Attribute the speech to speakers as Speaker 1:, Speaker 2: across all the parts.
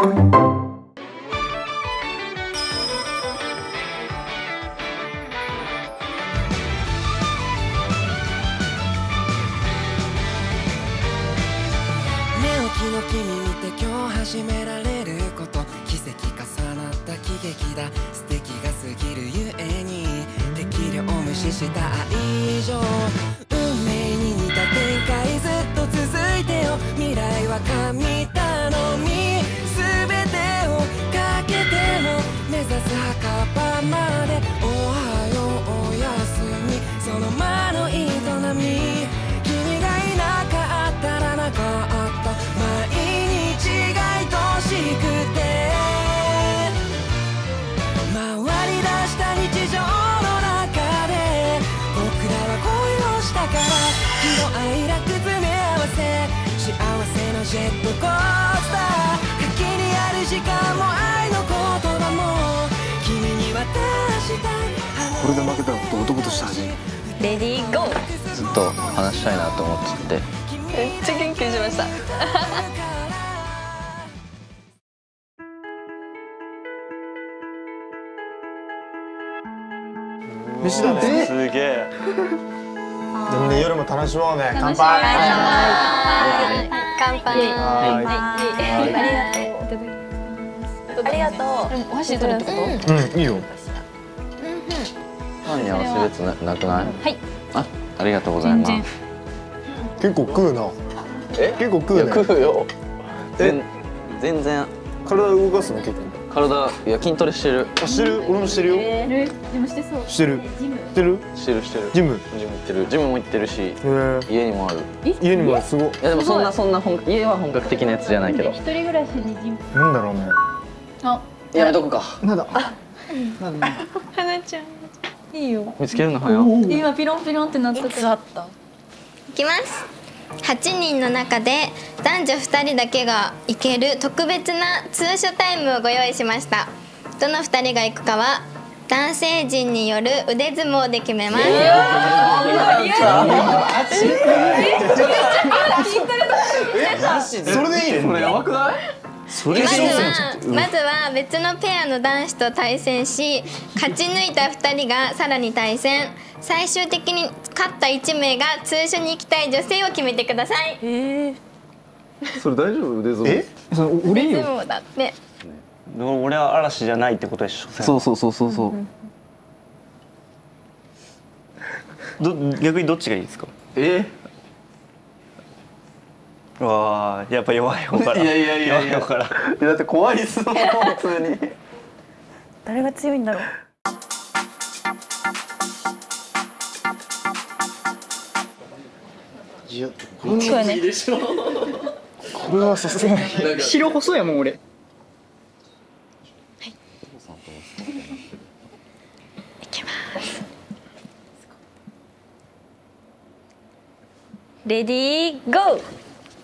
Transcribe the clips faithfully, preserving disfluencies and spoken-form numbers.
Speaker 1: の君見て今日始められること、奇跡重なった喜劇だ。素敵が過ぎるゆえに適量を無視した愛情、運命に似た展開ずっと続いてよ。未来は神頼み、全てをかけても目指す墓場まで。おはようおやすみ、その間の営み、君がいなかったらなかった毎日が愛しくて、回り出した日常の中で僕らは恋をしたから、喜怒哀楽詰め合わせ幸せのジェットコースター、垣にある時間も愛の言葉も君に渡したい。
Speaker 2: これで負けたら男として恥じる。
Speaker 3: レディーゴー。
Speaker 4: ずっと話したいなと思っちゃって、
Speaker 3: めっちゃ元気にしました。
Speaker 2: 飯だね。
Speaker 5: すげえ。
Speaker 2: でもね、夜も楽しもうね。乾杯。
Speaker 3: 乾杯。
Speaker 2: は
Speaker 3: ありがとう。お箸取るってこと？
Speaker 2: い。うん、いいよ。
Speaker 4: パンに合わせるやつな、なくない？
Speaker 3: はい。
Speaker 4: あ、ありがとうございます。
Speaker 2: 結構食うな。
Speaker 4: え？
Speaker 2: 結構食うね。
Speaker 4: 食うよ。全全然
Speaker 2: 体動かすの結構。
Speaker 4: 体いや筋トレしてる。
Speaker 2: あ、してる。俺もしてるよ。
Speaker 6: でもしてそう。
Speaker 2: してる。してる。
Speaker 4: してるしてる。
Speaker 2: ジム。
Speaker 4: ジム行ってる。ジムも行ってるし、
Speaker 2: へえ。
Speaker 4: 家にもある。
Speaker 2: 家にもすごい。
Speaker 4: いやでもそんなそんな本家は本格的なやつじゃないけど。
Speaker 6: 一人暮らしにジム。
Speaker 2: なんだろうね。
Speaker 6: あ、
Speaker 4: やめとくか。
Speaker 2: なんだ。
Speaker 6: 花ちゃん。いいよ。
Speaker 4: 見つけるの早い。
Speaker 6: 今ピロンピロンってなったから。あった。
Speaker 7: いきます。はちにんの中で男女ふたりだけが行ける特別な通所タイムをご用意しました。どのふたりが行くかは男性陣による腕相撲で決めます。
Speaker 2: それでいいね。
Speaker 4: これやばくない？
Speaker 2: それ
Speaker 7: まずはまずは別のペアの男子と対戦し、勝ち抜いたふたりがさらに対戦。最終的に勝ったいち名が通所に行きたい女性を決めてください。
Speaker 4: それ大丈夫？腕相撲。
Speaker 2: え？その俺
Speaker 7: 腕
Speaker 2: よ。
Speaker 7: 相撲だって。
Speaker 5: 俺は嵐じゃないってことでしょ。
Speaker 4: そうそうそうそうそう。
Speaker 5: ど逆にどっちがいいですか？
Speaker 4: え？
Speaker 5: わあ、やっぱ弱い方から。
Speaker 4: いやいやいやいや。
Speaker 5: 弱い方から。
Speaker 4: だって怖いっすもん普通に。
Speaker 6: 誰が強いんだろう。
Speaker 2: いや、
Speaker 6: これね。
Speaker 2: これはさすがに。
Speaker 8: 白細やもん俺。
Speaker 3: レディーゴー。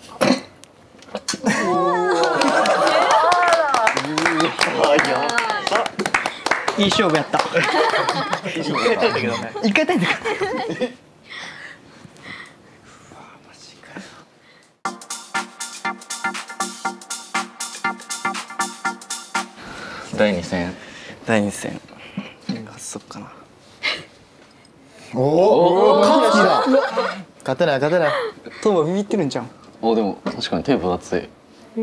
Speaker 8: いい勝負やった。
Speaker 5: 一回やったんだけどね。
Speaker 8: 一回やったんだから。
Speaker 4: だいに戦。
Speaker 5: だいに戦。そっかな。
Speaker 2: おお。勝つ気だ。勝てない勝てない。
Speaker 8: トーマビビってるんじゃん。
Speaker 4: おでも確かに手分厚い。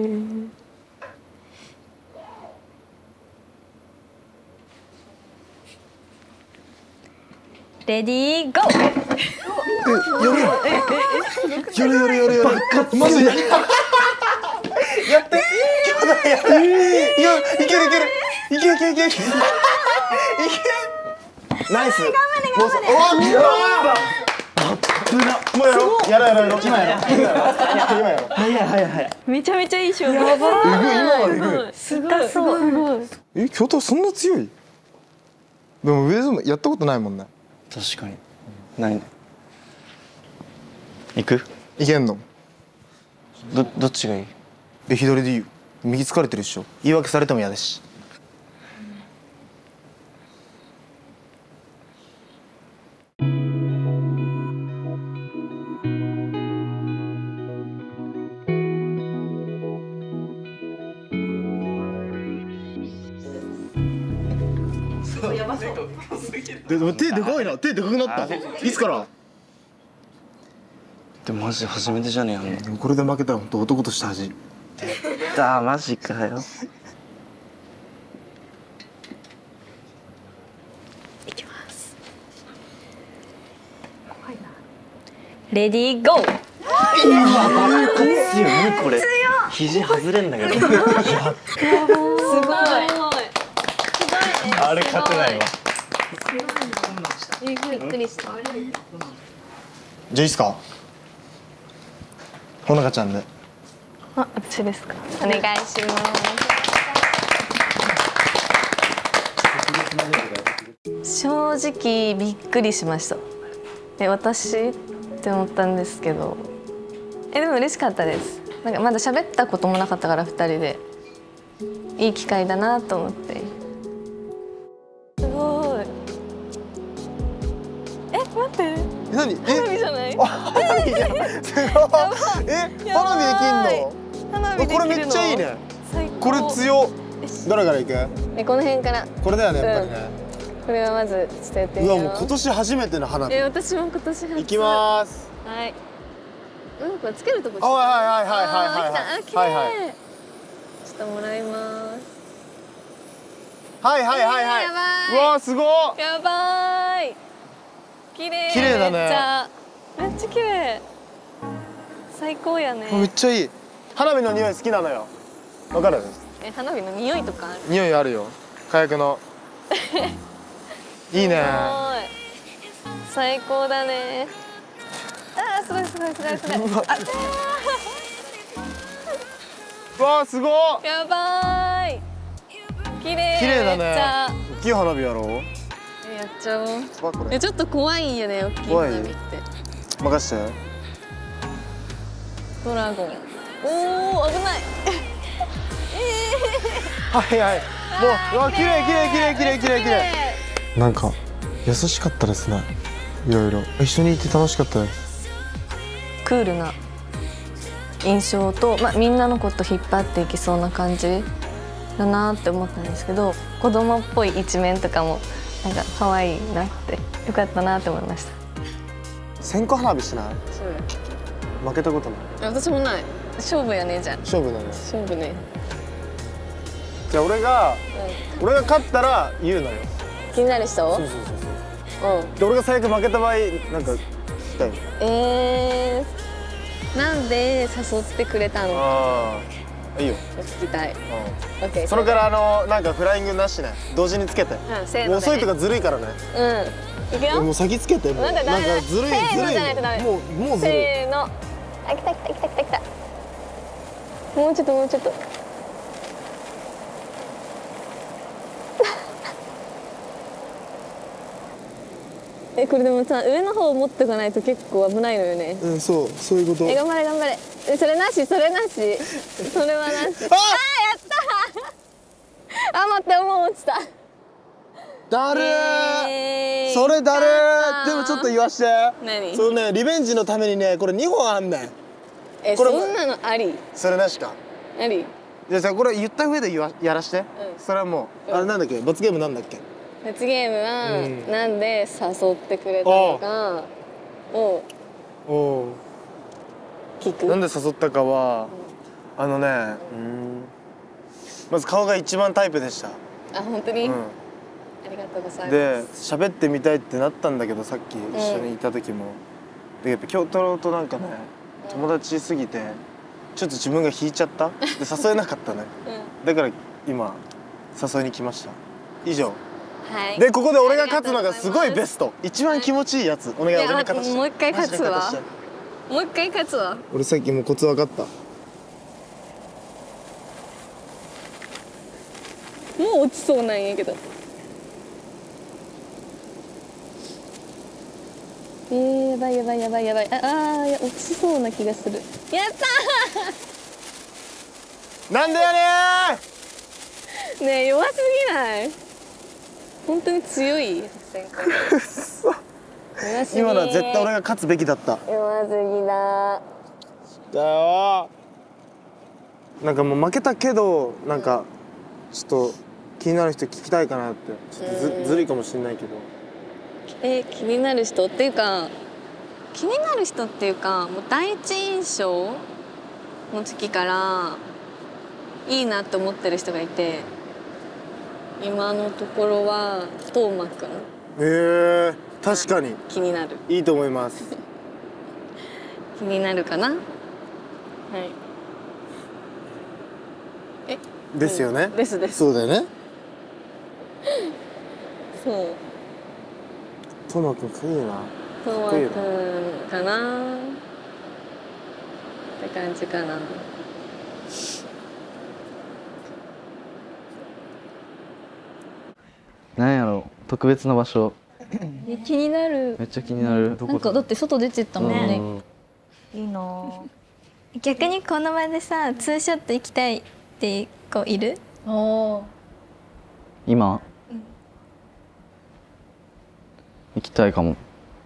Speaker 3: レディーゴー。
Speaker 2: やるやるやるやる。マジで。やって。やって。いや、いけるいける。いけるいけるいける。いける。ナイス。頑張れ頑張れ。もうやろう。やろうやろう。今やろう。今やろう。
Speaker 8: 早い早い早い。
Speaker 6: めちゃめちゃいい勝負。やばい。
Speaker 2: 今はえぐい。
Speaker 6: すごいすごい。
Speaker 2: え、京都そんな強い？でも上相撲やったことないもんね。
Speaker 5: 確かに。ないね。行く？
Speaker 2: いけんの？
Speaker 5: どどっちがいい？
Speaker 2: え、左でいいよ。右疲れてるっしょ。言い訳されても嫌だし。 でも手でかいな。手でかくなった。いつから？
Speaker 5: でもマジ初めてじゃねえやんの。
Speaker 2: でもこれで負けたら本当男として恥。
Speaker 5: だマジかよ。
Speaker 3: いきます。怖いな。レディーゴー。
Speaker 5: 強いこれ。肘外れんだけど。
Speaker 3: すごい。
Speaker 4: あれ勝てないわ。
Speaker 3: びっくりした。
Speaker 2: じゃあいいっすか？ほのかちゃんで。
Speaker 3: あ、私ですか。お願いします。正直びっくりしました。え、私って思ったんですけど、えでも嬉しかったです。なんかまだ喋ったこともなかったからふたりでいい機会だなと思って。すごい。え、待って。
Speaker 2: 何？え？
Speaker 3: 花火じゃない？
Speaker 2: 花火じゃん。すごい。え？花火できんの？
Speaker 3: 花火できるの？
Speaker 2: これめっちゃいいね。
Speaker 3: 最高。
Speaker 2: これ強。どれからいく？
Speaker 3: え、この辺から。
Speaker 2: これだよねやっぱりね。
Speaker 3: これはまずちょっとやってみ
Speaker 2: う
Speaker 3: よう。
Speaker 2: わもう今年初めての花火。
Speaker 3: え、私も今年初。
Speaker 2: いきまーす。
Speaker 3: はい。うん、これつけるとこ。
Speaker 2: あ、はいはいはいはいはい
Speaker 3: あ、来た。あ、綺麗。
Speaker 2: はいはい。
Speaker 3: ちょっともらいます。
Speaker 2: はいはいはいはい。
Speaker 3: やばい。
Speaker 2: うわーすごい。
Speaker 3: やばい。綺麗。
Speaker 2: 綺麗だね。
Speaker 3: めっちゃ。めっちゃ綺麗。最高やね。
Speaker 2: めっちゃいい。花火の匂い好きなのよ。わかる？
Speaker 3: え、花火の匂いとかある？
Speaker 2: 匂いあるよ。火薬の。いいね。
Speaker 3: すごい。最高だね。あー、すごいすごいすごいすごい。
Speaker 2: うわ
Speaker 3: あ、
Speaker 2: うわーすごい。
Speaker 3: やばい。綺麗。
Speaker 2: 綺麗だ
Speaker 3: めっちゃ
Speaker 2: ね。大きい花火やろう。
Speaker 3: え、やっちゃおう。
Speaker 2: わこれ
Speaker 3: え、ちょっと怖いんよね、大きい
Speaker 2: 怖い
Speaker 3: 花火って。
Speaker 2: 任して。
Speaker 3: ドラゴン。おお、危ない。
Speaker 2: はいはい。もううわ綺麗綺麗綺麗綺麗綺麗綺麗。なんか優しかったですね。いろいろ一緒にいて楽しかったです。
Speaker 3: クールな印象と、まあ、みんなのこと引っ張っていきそうな感じだなって思ったんですけど、子供っぽい一面とかもなんか可愛いなって、よかったなって思いました。
Speaker 2: 線香花火しない？
Speaker 3: そうや。
Speaker 2: 負けたことない。
Speaker 3: 私もない。勝負やね、じゃあ。
Speaker 2: 勝負だね。
Speaker 3: 勝負ね。
Speaker 2: じゃあ俺が、うん、俺が勝ったら言うのよ。
Speaker 3: 気になる人？
Speaker 2: そうそうそうそう。うん。で俺が最悪負けた場合なんか聞きたい。
Speaker 3: えー、なんで誘ってくれたの？
Speaker 2: ああ、いいよ。
Speaker 3: 聞きたい。
Speaker 2: うん。
Speaker 3: オッケー。
Speaker 2: それからあのなんかフライングなしね。同時につけて。
Speaker 3: うん、せーのでね。
Speaker 2: もう遅いとかずるいからね。
Speaker 3: うん。いくよ。
Speaker 2: もう先つけて。もう
Speaker 3: なんか
Speaker 2: ずるいずるい。
Speaker 3: せーのじゃないとダメ。
Speaker 2: もうもうずるい。
Speaker 3: せーの。あ、来た来た来た来た来た。もうちょっともうちょっと。え、これでもさ、上の方を持っておかないと結構危ないのよね。
Speaker 2: うん、そう、そういうこと。
Speaker 3: え、頑張れ頑張れ。え、それなし、それなし。それはなし。あー、やったー。あ、待って、もう落ちた。
Speaker 2: だるー、
Speaker 3: えー、
Speaker 2: それだるー。でもちょっと言わして。
Speaker 3: 何？
Speaker 2: そのね、リベンジのためにね、これにほんあんねん。
Speaker 3: え、
Speaker 2: これ
Speaker 3: そんなのあり？
Speaker 2: それなしか。
Speaker 3: あり？
Speaker 2: じゃあさ、これ言った上で言わやらして。うん、それはもう、あれなんだっけ、罰ゲームなんだっけ。
Speaker 3: 罰ゲームは、うん、なんで誘ってくれたのかを聞く。
Speaker 2: なんで誘ったかは、うん、あのね、うん、まず顔が一番タイプでした。
Speaker 3: あ、本当に？うん、ありがとうございます。
Speaker 2: で、喋ってみたいってなったんだけど、さっき一緒にいた時も、うん、でやっぱ京太郎となんかね、友達すぎてちょっと自分が引いちゃった。で誘えなかったね。うん、だから今誘いに来ました。以上。
Speaker 3: はい、
Speaker 2: でここで俺が勝つのがすごいベスト、一番気持ちいいやつ。お願い、俺に勝たして。
Speaker 3: もう一回勝つわ。もう一回勝つわ。
Speaker 2: 俺さっきもうコツ分かった。
Speaker 3: もう落ちそうなんやけど。えー、やばいやばいやばいやばい。ああ、落ちそうな気がする。やった
Speaker 2: ー。なんでやね
Speaker 3: ー。ねえ、弱すぎない？本当に強い。
Speaker 2: 今のは絶対俺が勝つべきだった。
Speaker 3: 弱すぎだ。
Speaker 2: だよ。なんかもう負けたけど、なんかちょっと気になる人聞きたいかなって。ちょっとずずるいかもしれないけど。
Speaker 3: え気になる人っていうか気になる人っていうかもう第一印象の時からいいなって思ってる人がいて今のところはトーマくん。
Speaker 2: えー、確かに
Speaker 3: 気になる。
Speaker 2: いいと思います
Speaker 3: 気になるかな。はい。え
Speaker 2: ですよね、
Speaker 3: うん、ですです。
Speaker 2: そうだよね。
Speaker 3: そう
Speaker 2: トーマくんかっいいな。
Speaker 3: トーマくんかなって感じかな。
Speaker 5: なんやろ特別な場所。
Speaker 6: 気になる。
Speaker 5: めっちゃ気になる。
Speaker 6: なんかだって外出てったもんね。
Speaker 7: いいな。逆にこの場でさツーショット行きたいって子いる？
Speaker 6: ああ。
Speaker 5: 今、うん、行きたいかも。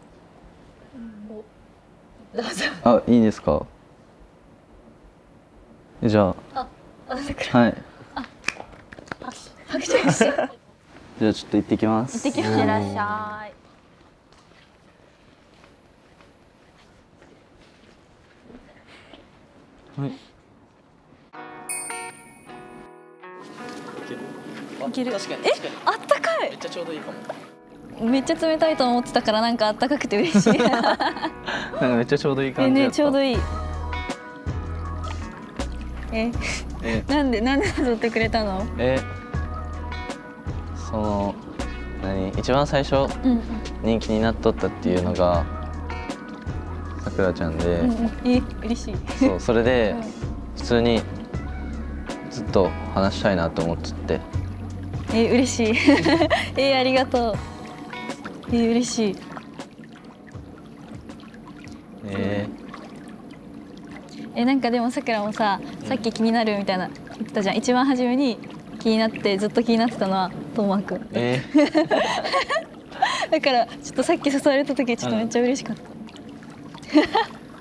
Speaker 6: どうぞ。
Speaker 5: あ、いいですか。じゃあ。
Speaker 6: あ、
Speaker 5: はい。
Speaker 6: あ、拍手拍手。
Speaker 5: じゃあちょっと行ってきます。
Speaker 6: 行ってきます。いらっしゃい。
Speaker 5: はい。
Speaker 6: いける。
Speaker 5: 確かに。
Speaker 6: え、あったかい。
Speaker 5: めっちゃちょうどいいかも。
Speaker 6: めっちゃ冷たいと思ってたからなんかあったかくて嬉しい。なんか
Speaker 5: めっちゃちょうどいい感じだった。
Speaker 6: ね、ちょうどいい。え、
Speaker 5: え
Speaker 6: なんでなんで誘ってくれたの？
Speaker 5: え、その何一番最初人気になっとったっていうのがさくらちゃんで、
Speaker 6: うんうん、え、嬉しい。
Speaker 5: そうそれで普通にずっと話したいなと思ってて。
Speaker 6: え、嬉しい。え、ありがとう。え、嬉しい。
Speaker 5: えー
Speaker 6: え、なんかでもさくらもさ、さっき気になるみたいな言ってたじゃん。一番初めに気になってずっと気になってたのはともまくん。
Speaker 5: え
Speaker 6: ー、だからちょっとさっき誘われた時ちょっとめっちゃ嬉しかった。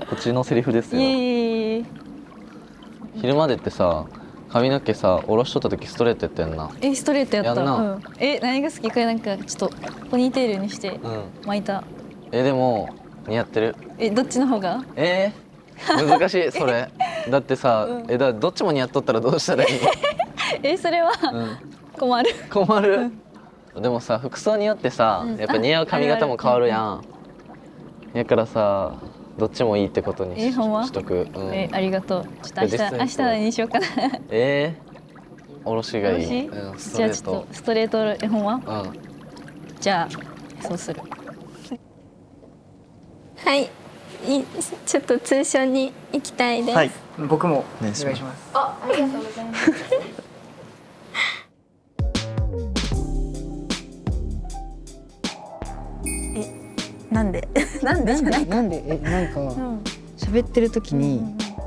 Speaker 5: こっちのセリフですよ。
Speaker 6: いえいえ。
Speaker 5: 昼までってさ髪の毛さ下ろしとった時ストレートやったやんな。
Speaker 6: え、ストレートやった。
Speaker 5: やんな、
Speaker 6: うん、え、何が好きかなんかちょっとポニーテールにして巻いた。
Speaker 5: うん、えでも似合ってる。
Speaker 6: え、どっちの方が？
Speaker 5: えー、難しいそれ。だってさ、うん、えだどっちも似合っとったらどうしたらいい？
Speaker 6: え、それは、うん、困る。
Speaker 5: 困る。うん、でもさ服装によってさ、うん、やっぱ似合う髪型も変わるやん。やからさどっちもいいってことに し,、えー、しとく。うん、え
Speaker 6: ー、ありがとう。ちょっと明日明日何にしようかな。
Speaker 5: えー、おろしがいい。
Speaker 6: うん、じゃあちょっとストレート絵本は？うん。じゃあそうする。
Speaker 7: はい。いちょっと通称に行きたいです。
Speaker 8: はい、僕もお願いします。
Speaker 6: あ、ありがとうございます。
Speaker 9: え、なんで？なんでじゃないか。
Speaker 8: なんでえなんか喋、うん、ってる時に、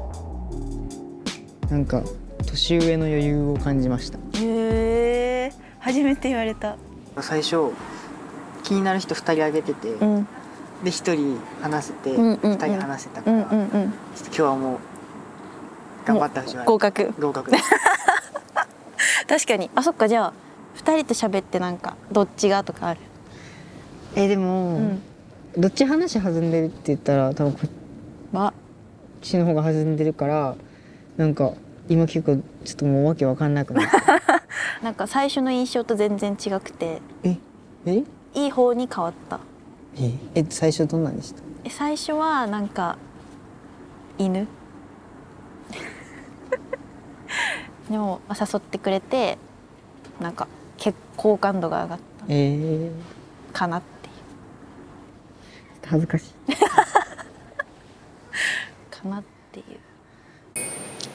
Speaker 8: うん、なんか年上の余裕を感じました。
Speaker 9: へえ、初めて言われた。
Speaker 8: 最初気になる人ふたり挙げてて。うん、でひとり話せてふたり話せたから、今日はもう頑張った藤原。
Speaker 9: 合格。
Speaker 8: 合格です。
Speaker 9: 確かに。あ、そっか。じゃあふたりと喋ってなんかどっちがとかある？
Speaker 8: えでも、うん、どっち話弾んでるって言ったら多分こっちの方が弾んでるからなんか今結構ちょっともうわけわかんなくなって。
Speaker 9: なんか最初の印象と全然違くて。
Speaker 8: ええ
Speaker 9: いい方に変わった。
Speaker 8: ええ最初どんなんでした？
Speaker 9: え最初はなんか犬でも誘ってくれてなんか結構好感度が上がった、えー、かなっていう。
Speaker 8: 恥ずかしい
Speaker 9: かなっていう。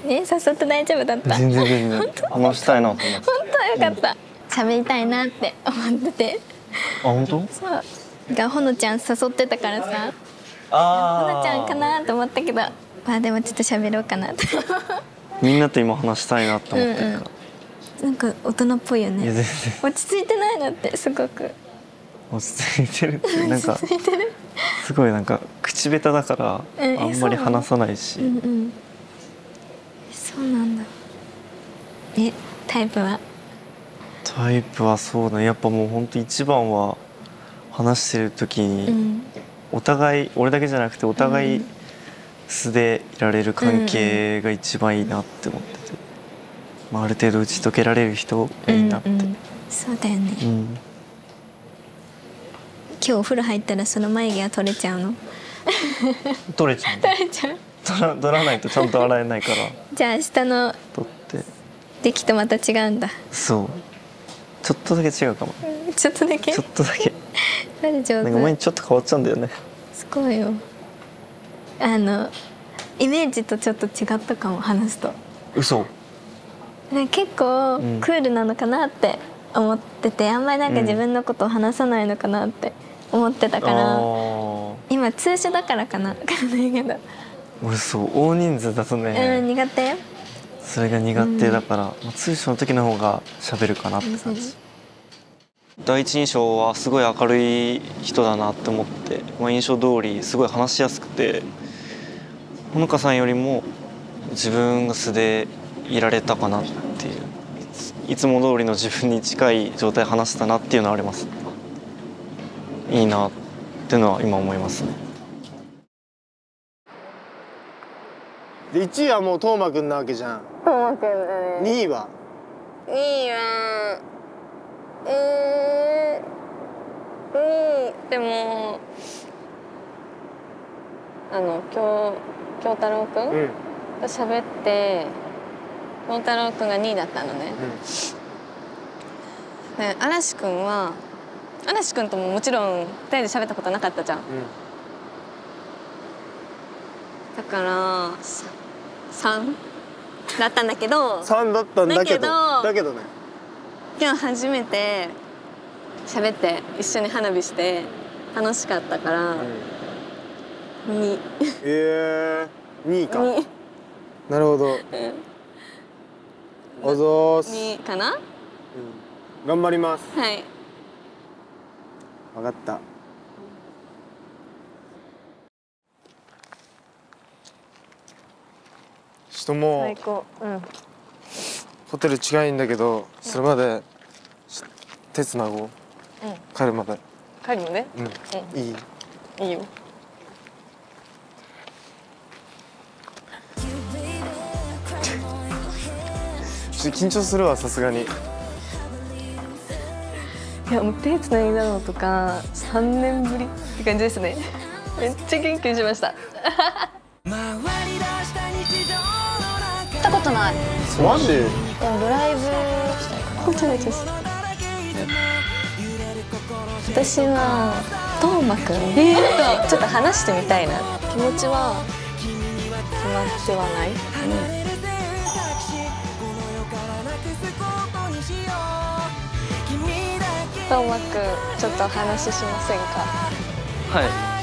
Speaker 7: ね、誘って大丈夫だった？
Speaker 2: 全然全然話したいなと思って。
Speaker 7: 本当よかった。喋りたいなって思ってて。
Speaker 2: あ、本当？
Speaker 7: そう。がほのちゃん誘ってたからさ、
Speaker 2: あ
Speaker 7: ほのちゃんかなと思ったけど、まあでもちょっと喋ろうかなって
Speaker 2: みんなと今話したいなと思ってるから、うん
Speaker 7: うん、なんか大人っぽいよね。いや全然落ち着いてないのってすごく
Speaker 2: 落ち着いてるってなんかすごいなんか口下手だからあんまり話さないし、
Speaker 7: うんうん、そうなんだ。えタイプは？
Speaker 2: タイプはそうだね、やっぱもうほんと一番は話してる時に、うん、お互い俺だけじゃなくてお互い素でいられる関係が一番いいなって思ってて、まあ、ある程度打ち解けられる人がいいなって、うんうん、
Speaker 7: そうだよね、うん、今日お風呂入ったらその眉毛は取れちゃうの？
Speaker 2: 取れちゃう
Speaker 7: 取れちゃう
Speaker 2: 取ら、取らないとちゃんと洗えないから
Speaker 7: じゃあ明日の
Speaker 2: 取って
Speaker 7: 出来とまた違うんだ。
Speaker 2: そうちょっとだけ違うかも、
Speaker 7: うん、ちょっとだけ
Speaker 2: ちょっとだけ
Speaker 7: あれ上手。
Speaker 2: なんか前ちょっと変わっちゃうんだよね。
Speaker 7: すごいよ。あのイメージとちょっと違ったかも、話すと。
Speaker 2: 嘘。
Speaker 7: 結構クールなのかなって思ってて、あんまりなんか自分のことを話さないのかなって思ってたから、うん、今通所だからかな分かんないけど。
Speaker 2: 俺そう大人数だとね、
Speaker 7: うん、苦手。
Speaker 2: それが苦手だから、うん、通所の時の方が喋るかなって感じ。第一印象はすごい明るい人だなって思って、まあ、印象通りすごい話しやすくて、ほのかさんよりも自分が素でいられたかなっていう、いつも通りの自分に近い状態で話せたなっていうのはあります。いいなっていうのは今思いますね。でいちいはもう斗真くんなわけじゃん。
Speaker 3: 斗真くんだね。
Speaker 2: にいは
Speaker 3: にいはえー、にいでもあの京京太郎くん、うん、と喋って京太郎くんがにいだったのね。うん、で嵐くんは嵐くんとももちろんふたりで喋ったことなかったじゃん。うん、だからさんだったんだけど
Speaker 2: さんだったんだけどだけどね、
Speaker 3: 今日初めて喋って一緒に花火して楽しかったから、うん、に。
Speaker 2: えー、にいか。になるほど。うん、おぞーす。
Speaker 3: にかな。うん、
Speaker 2: 頑張ります。
Speaker 3: はい。
Speaker 2: 分かった。ちょっともう
Speaker 3: 最高、うん、
Speaker 2: ホテル近いんだけど、それまで手つなごう、うん、帰るまで。
Speaker 3: 帰るのね、
Speaker 2: うん、うん、いい
Speaker 3: いいよ。
Speaker 2: ちょっと緊張するわ、さすがに。
Speaker 3: いやもう手つないだのとかさんねんぶりって感じですね。めっちゃ元気にしました。行ったことない。
Speaker 2: マジ？で
Speaker 3: もドライブしたいかな。こっちのです。私は斗真くん、えー、ちょっと話してみたいな。気持ちは決まってはない。斗真くん、ちょっと話しませんか？
Speaker 5: はい。